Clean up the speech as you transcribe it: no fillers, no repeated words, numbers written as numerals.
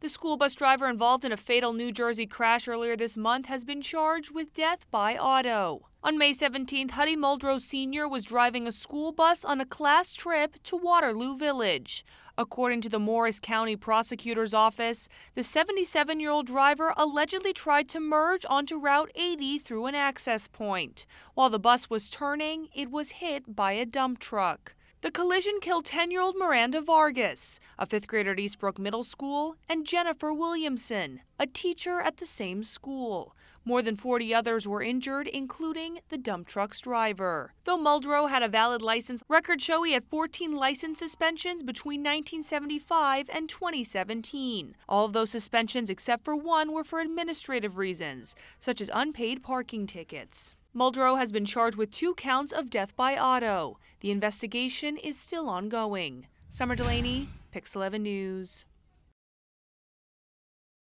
The school bus driver involved in a fatal New Jersey crash earlier this month has been charged with death by auto. On May 17th, Hudy Muldrow Sr. was driving a school bus on a class trip to Waterloo Village. According to the Morris County Prosecutor's Office, the 77-year-old driver allegedly tried to merge onto Route 80 through an access point. While the bus was turning, it was hit by a dump truck. The collision killed 10-year-old Miranda Vargas, a fifth grader at Eastbrook Middle School, and Jennifer Williamson, a teacher at the same school. More than 40 others were injured, including the dump truck's driver. Though Muldrow had a valid license, records show he had 14 license suspensions between 1975 and 2017. All of those suspensions, except for one, were for administrative reasons, such as unpaid parking tickets. Muldrow has been charged with 2 counts of death by auto. The investigation is still ongoing. Summer Delaney, Pix 11 News.